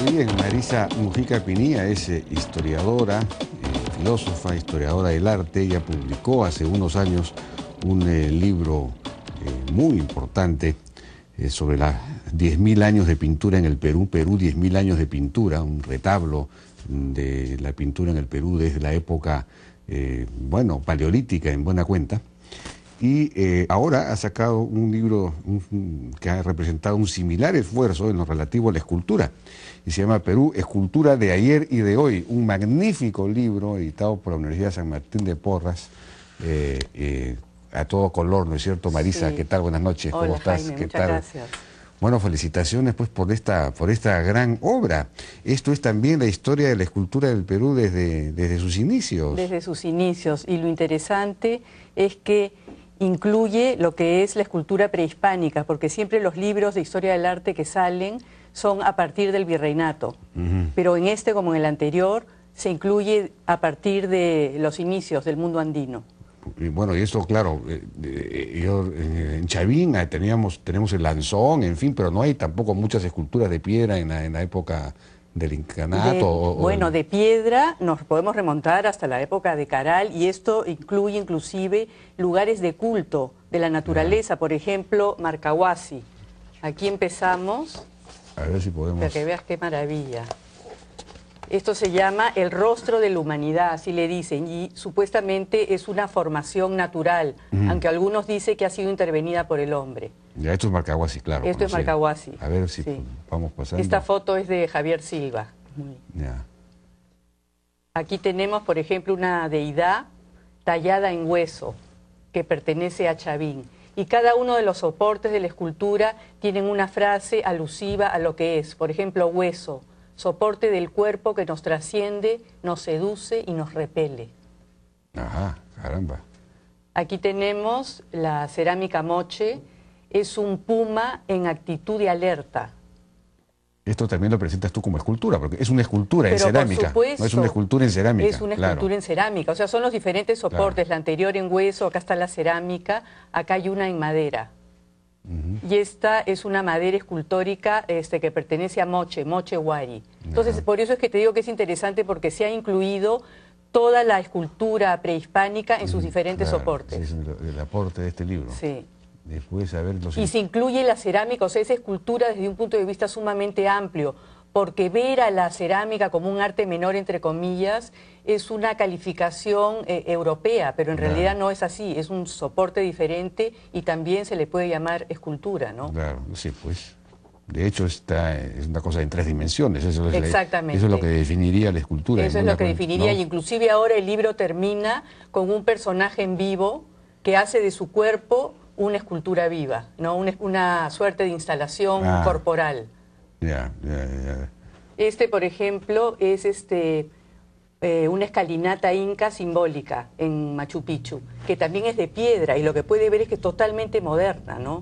Bien, Marisa Mujica Pinilla es historiadora, filósofa, historiadora del arte. Ella publicó hace unos años un libro muy importante sobre las 10.000 años de pintura en el Perú. Perú, 10.000 años de pintura, un retablo de la pintura en el Perú desde la época, paleolítica en buena cuenta. Y ahora ha sacado un libro que ha representado un similar esfuerzo en lo relativo a la escultura. Y se llama Perú, Escultura de ayer y de hoy. Un magnífico libro editado por la Universidad San Martín de Porras, a todo color, ¿no es cierto, Marisa? Sí. ¿Qué tal? Buenas noches. Hola, ¿cómo estás? Jaime, ¿Qué muchas tal? Gracias. Bueno, felicitaciones pues por esta gran obra. Esto es también la historia de la escultura del Perú desde sus inicios. Desde sus inicios. Y lo interesante es que incluye lo que es la escultura prehispánica, porque siempre los libros de historia del arte que salen son a partir del virreinato. Pero en este, como en el anterior, se incluye a partir de los inicios del mundo andino. Y bueno, y esto, claro, en Chavín tenemos el lanzón, en fin, pero no hay tampoco muchas esculturas de piedra en la época del incanato. De piedra nos podemos remontar hasta la época de Caral, y esto incluye inclusive lugares de culto de la naturaleza, por ejemplo, Marcahuasi. Aquí empezamos, a ver si podemos... para que veas qué maravilla. Esto se llama el rostro de la humanidad, así le dicen, y supuestamente es una formación natural, aunque algunos dicen que ha sido intervenida por el hombre. Ya, esto es Marcahuasi, claro. Esto es Marcahuasi. A ver si vamos pasando. Esta foto es de Javier Silva. Ya. Aquí tenemos, por ejemplo, una deidad tallada en hueso, que pertenece a Chavín. Y cada uno de los soportes de la escultura tienen una frase alusiva a lo que es. Por ejemplo, hueso, soporte del cuerpo que nos trasciende, nos seduce y nos repele. Ajá, caramba. Aquí tenemos la cerámica moche, es un puma en actitud de alerta. Esto también lo presentas tú como escultura, porque es una escultura en cerámica. Por supuesto, no es una escultura en cerámica. Es una escultura en cerámica, o sea, son los diferentes soportes, la anterior en hueso, acá está la cerámica, acá hay una en madera. Y esta es una madera escultórica que pertenece a Moche Huari. Entonces, por eso es que te digo que es interesante, porque se ha incluido toda la escultura prehispánica en sus diferentes soportes. Sí, es el aporte de este libro. Sí. Después, a ver, y se incluye la cerámica, o sea, esa escultura desde un punto de vista sumamente amplio, porque ver a la cerámica como un arte menor, entre comillas, es una calificación europea, pero en realidad no es así, es un soporte diferente y también se le puede llamar escultura, ¿no? Claro, sí, pues. De hecho, es una cosa en 3 dimensiones. Exactamente. Eso es lo que definiría la escultura. Eso es lo que definiría, ¿no? Y inclusive ahora el libro termina con un personaje en vivo que hace de su cuerpo una escultura viva, ¿no? Una suerte de instalación corporal. Ya. Este, por ejemplo, es una escalinata inca simbólica en Machu Picchu, que también es de piedra, y lo que puede ver es que es totalmente moderna, ¿no?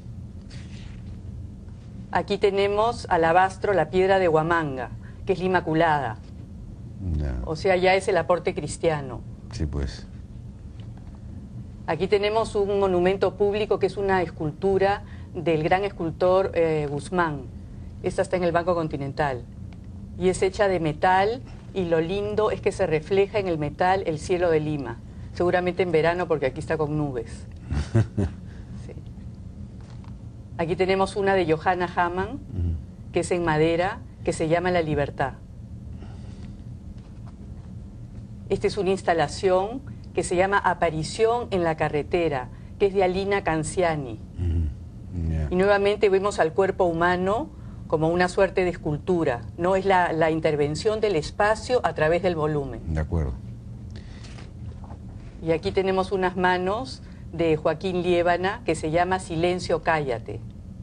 Aquí tenemos alabastro, la piedra de Huamanga, que es la Inmaculada. O sea, ya es el aporte cristiano. Sí, pues. Aquí tenemos un monumento público que es una escultura del gran escultor Guzmán. Esta está en el Banco Continental. Y es hecha de metal, y lo lindo es que se refleja en el metal el cielo de Lima. Seguramente en verano, porque aquí está con nubes. Sí. Aquí tenemos una de Johanna Hamann, que es en madera, que se llama La Libertad. Esta es una instalación que se llama Aparición en la carretera, que es de Alina Canciani. Y nuevamente vemos al cuerpo humano como una suerte de escultura, no es la intervención del espacio a través del volumen. De acuerdo. Y aquí tenemos unas manos de Joaquín Liébana que se llama Silencio, cállate.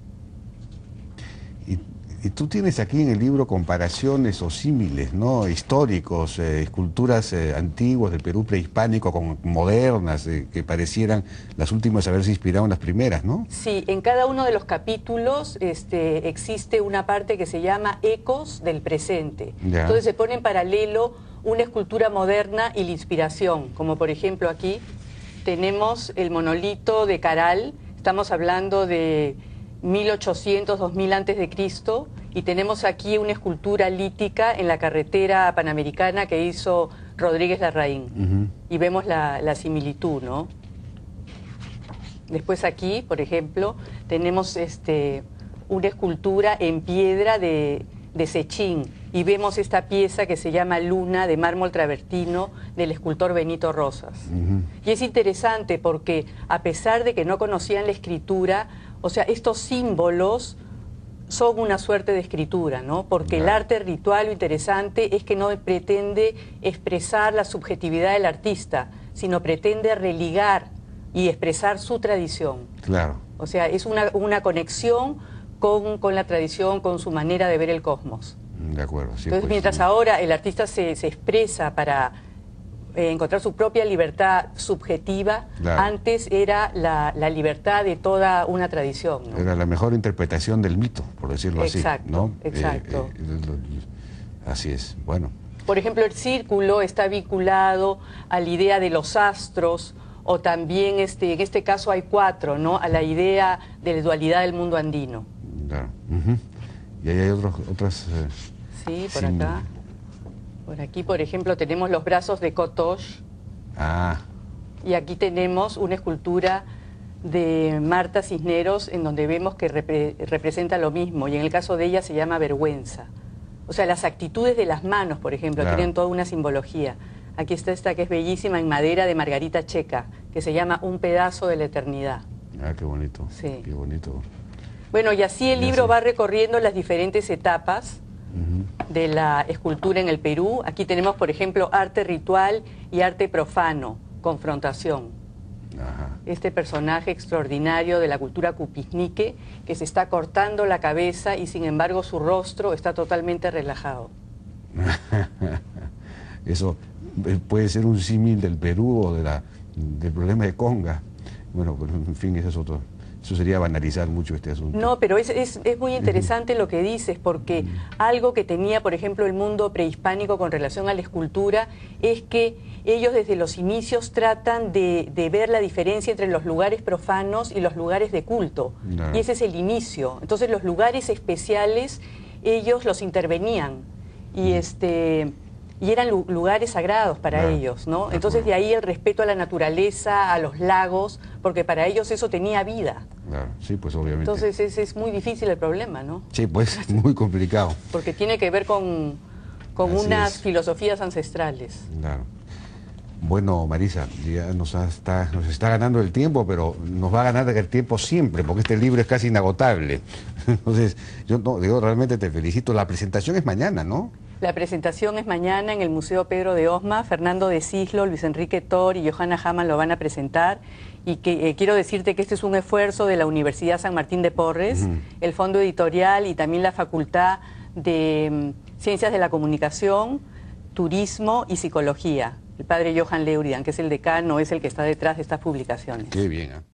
Y tú tienes aquí en el libro comparaciones o símiles, ¿no? Históricos, esculturas antiguas del Perú prehispánico con modernas, que parecieran las últimas haberse inspirado en las primeras, ¿no? Sí, en cada uno de los capítulos existe una parte que se llama Ecos del presente. Ya. Entonces se pone en paralelo una escultura moderna y la inspiración, como por ejemplo aquí tenemos el monolito de Caral, estamos hablando de 1800, 2000 antes de Cristo, Y tenemos aquí una escultura lítica en la carretera panamericana que hizo Rodríguez Larraín. Y vemos la similitud, ¿no? Después aquí, por ejemplo, tenemos una escultura en piedra de Sechín, y vemos esta pieza que se llama Luna, de mármol travertino, del escultor Benito Rosas. Y es interesante porque, a pesar de que no conocían la escritura, o sea, estos símbolos son una suerte de escritura, ¿no? Porque el arte ritual, lo interesante es que no pretende expresar la subjetividad del artista, sino pretende religar y expresar su tradición. Claro. O sea, es una conexión con la tradición, con su manera de ver el cosmos. De acuerdo. Sí, entonces, pues, mientras ahora el artista se expresa para encontrar su propia libertad subjetiva, claro, antes era la libertad de toda una tradición, ¿no? Era la mejor interpretación del mito, por decirlo exacto, así, ¿no? Exacto. Así es, bueno. Por ejemplo, el círculo está vinculado a la idea de los astros, o también, en este caso hay 4, ¿no? A la idea de la dualidad del mundo andino. Claro. Y ahí hay otras... sí, por acá. Por aquí, por ejemplo, tenemos los brazos de Kotosh. Y aquí tenemos una escultura de Marta Cisneros, en donde vemos que representa lo mismo, y en el caso de ella se llama vergüenza. O sea, las actitudes de las manos, por ejemplo, claro, tienen toda una simbología. Aquí está esta que es bellísima, en madera, de Margarita Checa, que se llama Un pedazo de la eternidad. Qué bonito. Sí. Qué bonito. Bueno, y así el libro va recorriendo las diferentes etapas de la escultura en el Perú. Aquí tenemos, por ejemplo, arte ritual y arte profano, confrontación. Este personaje extraordinario de la cultura cupiznique, que se está cortando la cabeza y sin embargo su rostro está totalmente relajado. Eso puede ser un símil del Perú o del problema de Conga. Bueno, pero en fin, eso sería banalizar mucho este asunto. No, pero es muy interesante lo que dices, porque algo que tenía, por ejemplo, el mundo prehispánico con relación a la escultura es que ellos desde los inicios tratan de ver la diferencia entre los lugares profanos y los lugares de culto. Y ese es el inicio. Entonces los lugares especiales, ellos los intervenían. Y eran lugares sagrados para ellos, ¿no? Entonces de ahí el respeto a la naturaleza, a los lagos, porque para ellos eso tenía vida. Claro, sí, pues obviamente. Entonces es muy difícil el problema, ¿no? Sí, pues muy complicado. Porque tiene que ver con unas filosofías ancestrales. Claro. Bueno, Marisa, ya nos está ganando el tiempo, pero nos va a ganar el tiempo siempre, porque este libro es casi inagotable. Entonces, yo realmente te felicito. La presentación es mañana, ¿no? La presentación es mañana en el Museo Pedro de Osma. Fernando de Cislo, Luis Enrique Tor y Johanna Hamann lo van a presentar. Y que quiero decirte que este es un esfuerzo de la Universidad San Martín de Porres, el Fondo Editorial y también la Facultad de Ciencias de la Comunicación, Turismo y Psicología. El padre Johan Leuridan, que es el decano, es el que está detrás de estas publicaciones. Qué bien, ¿eh?